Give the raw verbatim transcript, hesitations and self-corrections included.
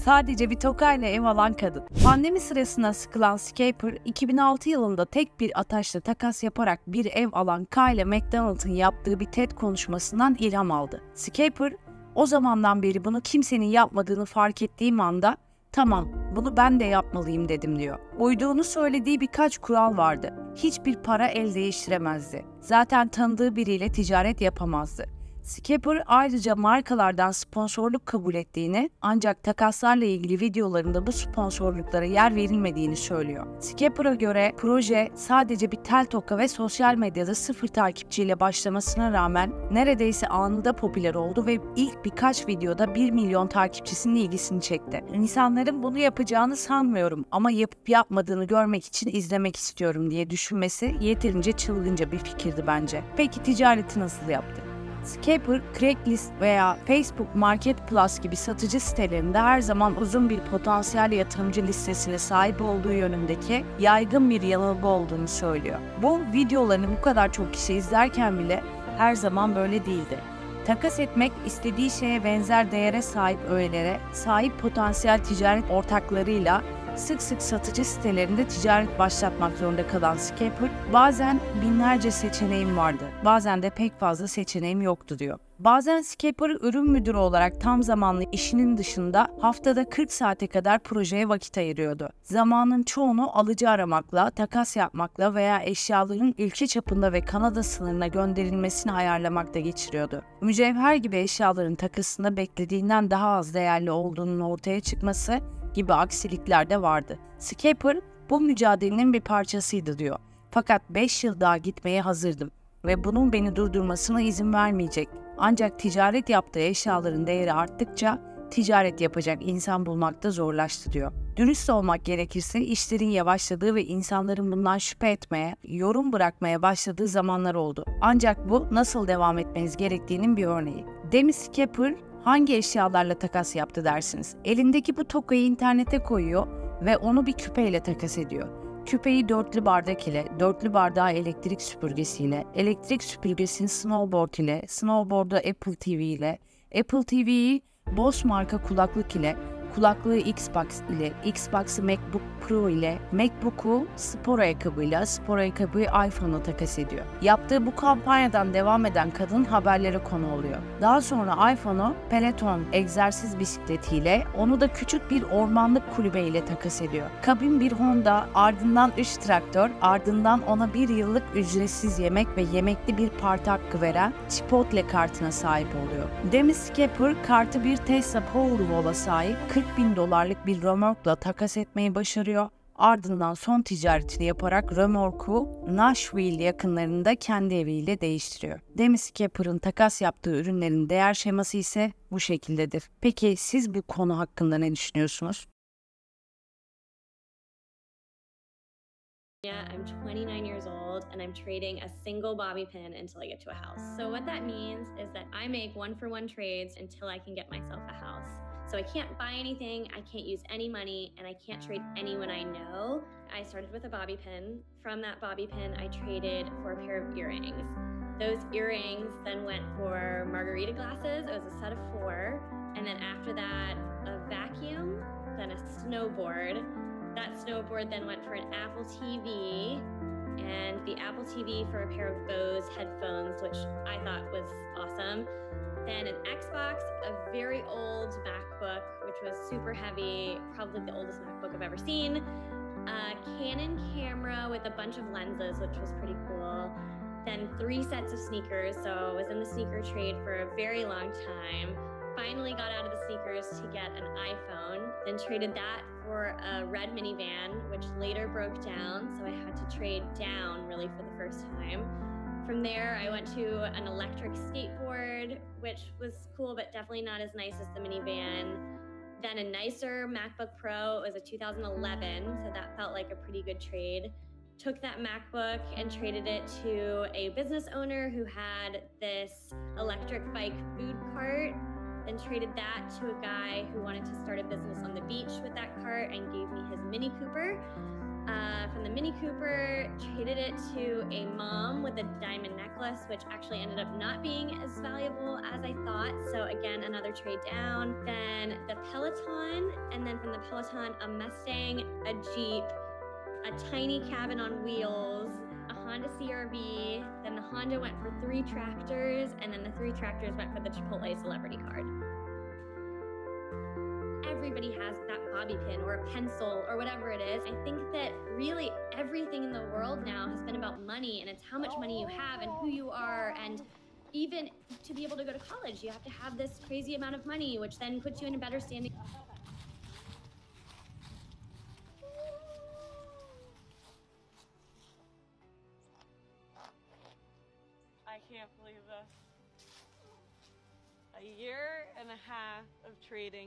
Sadece bir tokayla ev alan kadın. Pandemi sırasında sıkılan Schaefer, iki bin altı yılında tek bir ataşla takas yaparak bir ev alan Kyle McDonald'ın yaptığı bir TED konuşmasından ilham aldı. Schaefer, o zamandan beri bunu kimsenin yapmadığını fark ettiğim anda "Tamam, bunu ben de yapmalıyım" dedim diyor. Uyduğunu söylediği birkaç kural vardı. Hiçbir para el değiştiremezdi. Zaten tanıdığı biriyle ticaret yapamazdı. Schaefer ayrıca markalardan sponsorluk kabul ettiğini, ancak takaslarla ilgili videolarında bu sponsorluklara yer verilmediğini söylüyor. Schaefer'a göre proje sadece bir tel toka ve sosyal medyada sıfır takipçiyle başlamasına rağmen neredeyse anında popüler oldu ve ilk birkaç videoda bir milyon takipçisinin ilgisini çekti. İnsanların bunu yapacağını sanmıyorum ama yapıp yapmadığını görmek için izlemek istiyorum diye düşünmesi yeterince çılgınca bir fikirdi bence. Peki ticareti nasıl yaptı? Schaefer, Craigslist veya Facebook Marketplace gibi satıcı sitelerinde her zaman uzun bir potansiyel yatırımcı listesine sahip olduğu yönündeki yaygın bir yanılgı olduğunu söylüyor. Bu videolarını bu kadar çok kişi izlerken bile her zaman böyle değildi. Takas etmek, istediği şeye benzer değere sahip öğelere sahip potansiyel ticaret ortaklarıyla sık sık satıcı sitelerinde ticaret başlatmak zorunda kalan Schaefer, bazen binlerce seçeneğim vardı, bazen de pek fazla seçeneğim yoktu diyor. Bazen Schaefer ürün müdürü olarak tam zamanlı işinin dışında haftada kırk saate kadar projeye vakit ayırıyordu. Zamanın çoğunu alıcı aramakla, takas yapmakla veya eşyaların ülke çapında ve Kanada sınırına gönderilmesini ayarlamakta geçiriyordu. Mücevher gibi eşyaların takasında beklediğinden daha az değerli olduğunun ortaya çıkması gibi aksilikler de vardı. Schaefer bu mücadelenin bir parçasıydı diyor. Fakat beş yıl daha gitmeye hazırdım ve bunun beni durdurmasına izin vermeyecek. Ancak ticaret yaptığı eşyaların değeri arttıkça ticaret yapacak insan bulmakta zorlaştı diyor. Dürüst olmak gerekirse işlerin yavaşladığı ve insanların bundan şüphe etmeye, yorum bırakmaya başladığı zamanlar oldu. Ancak bu nasıl devam etmeniz gerektiğinin bir örneği. Demi Schaefer hangi eşyalarla takas yaptı dersiniz? Elindeki bu tokayı internete koyuyor ve onu bir küpeyle takas ediyor. Küpeyi dörtlü bardak ile, dörtlü bardağı elektrik süpürgesiyle, elektrik süpürgesini snowboard ile, snowboard'u Apple T V ile, Apple T V'yi Bose marka kulaklık ile, kulaklığı Xbox ile, Xbox'ı MacBook Pro ile, MacBook'u spor ayakkabıyla, spor ayakkabıyı iPhone'a takas ediyor. Yaptığı bu kampanyadan devam eden kadın haberlere konu oluyor. Daha sonra iPhone'u Peloton egzersiz bisikletiyle, onu da küçük bir ormanlık kulübeyle takas ediyor. Kabin bir Honda, ardından üç traktör, ardından ona bir yıllık ücretsiz yemek ve yemekli bir parti hakkı veren Chipotle kartına sahip oluyor. Demi Schaefer kartı bir Tesla Powerwall'a sahip kırk bin dolarlık bir römorkla takas etmeyi başarıyor. Ardından son ticaretini yaparak römorku Nashville yakınlarında kendi eviyle değiştiriyor. Demi Schaefer'ın takas yaptığı ürünlerin değer şeması ise bu şekildedir. Peki siz bu konu hakkında ne düşünüyorsunuz? Yeah, I'm twenty-nine years old and I'm trading a single bobby pin until I get to a house. So what that means is that I make one for one trades until I can get myself a house. So I can't buy anything, I can't use any money, and I can't trade anyone I know. I started with a bobby pin. From that bobby pin, I traded for a pair of earrings. Those earrings then went for margarita glasses. It was a set of four. And then after that, a vacuum, then a snowboard. That snowboard then went for an Apple T V, and the Apple T V for a pair of Bose headphones, which I thought was awesome. Then an Xbox, a very old MacBook, which was super heavy, probably the oldest MacBook I've ever seen. A Canon camera with a bunch of lenses, which was pretty cool. Then three sets of sneakers, so I was in the sneaker trade for a very long time. Finally got out of the sneakers to get an iPhone, then traded that for a red minivan, which later broke down, so I had to trade down really for the first time. From there, I went to an electric skateboard, which was cool, but definitely not as nice as the minivan. Then a nicer MacBook Pro. It was a two thousand eleven, so that felt like a pretty good trade. Took that MacBook and traded it to a business owner who had this electric bike food cart, then traded that to a guy who wanted to start a business on the beach with that cart and gave me his Mini Cooper. Uh, from the Mini Cooper, traded it to a mom with a diamond necklace, which actually ended up not being as valuable as I thought. So again, another trade down. Then the Peloton, and then from the Peloton, a Mustang, a Jeep, a tiny cabin on wheels, a Honda C R V, then the Honda went for three tractors, and then the three tractors went for the Chipotle celebrity card. Everybody has that bobby pin or a pencil or whatever it is. I think that really everything in the world now has been about money, and it's how much money you have and who you are, and even to be able to go to college, you have to have this crazy amount of money, which then puts you in a better standing. I can't believe this. A year and a half of trading.